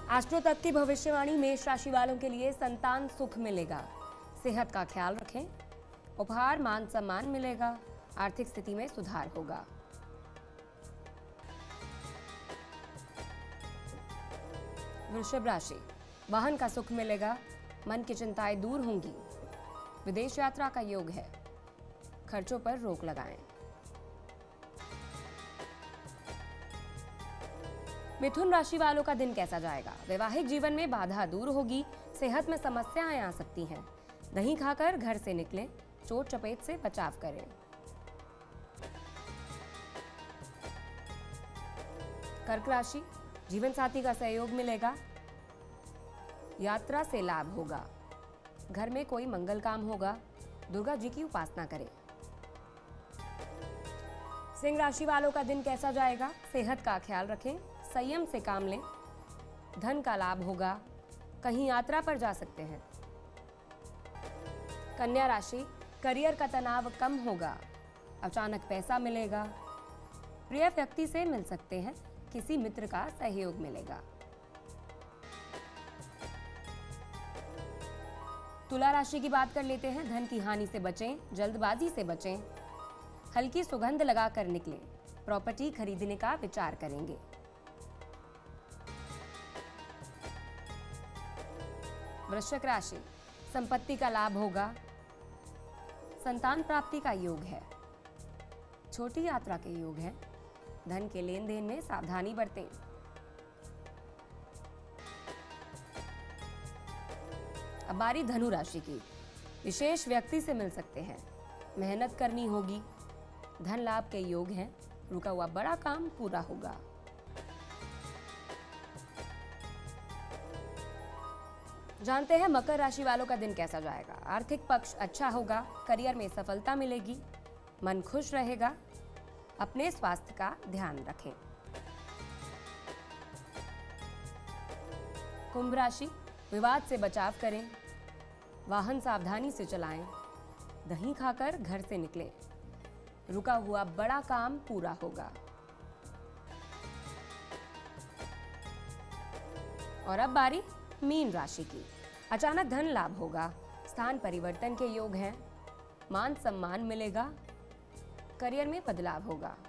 Astro तक की भविष्यवाणी, मेष राशि वालों के लिए संतान सुख मिलेगा, सेहत का ख्याल रखें, उपहार मान सम्मान मिलेगा, आर्थिक स्थिति में सुधार होगा। वृषभ राशि, वाहन का सुख मिलेगा, मन की चिंताएं दूर होंगी, विदेश यात्रा का योग है, खर्चों पर रोक लगाएं। मिथुन राशि वालों का दिन कैसा जाएगा? वैवाहिक जीवन में बाधा दूर होगी, सेहत में समस्याएं आ सकती हैं, दही खाकर घर से निकलें, चोट चपेट से बचाव करें। कर्क राशि, जीवन साथी का सहयोग मिलेगा, यात्रा से लाभ होगा, घर में कोई मंगल काम होगा, दुर्गा जी की उपासना करें। सिंह राशि वालों का दिन कैसा जाएगा? सेहत का ख्याल रखें, संयम से काम लें, धन का लाभ होगा, कहीं यात्रा पर जा सकते हैं। कन्या राशि, करियर का तनाव कम होगा, अचानक पैसा मिलेगा, प्रिय व्यक्ति से मिल सकते हैं, किसी मित्र का सहयोग मिलेगा। तुला राशि की बात कर लेते हैं। धन की हानि से बचें, जल्दबाजी से बचें, हल्की सुगंध लगाकर निकलें, प्रॉपर्टी खरीदने का विचार करेंगे। वृश्चिक राशि, संपत्ति का लाभ होगा, संतान प्राप्ति का योग है, छोटी यात्रा के योग है, धन के लेन देन में सावधानी बरतें। अब बारी धनु राशि की। विशेष व्यक्ति से मिल सकते हैं, मेहनत करनी होगी, धन लाभ के योग हैं, रुका हुआ बड़ा काम पूरा होगा। जानते हैं मकर राशि वालों का दिन कैसा जाएगा? आर्थिक पक्ष अच्छा होगा, करियर में सफलता मिलेगी, मन खुश रहेगा, अपने स्वास्थ्य का ध्यान रखें। कुंभ राशि, विवाद से बचाव करें, वाहन सावधानी से चलाएं, दही खाकर घर से निकलें, रुका हुआ बड़ा काम पूरा होगा। और अब बारी मीन राशि की। अचानक धन लाभ होगा, स्थान परिवर्तन के योग हैं, मान सम्मान मिलेगा, करियर में बदलाव होगा।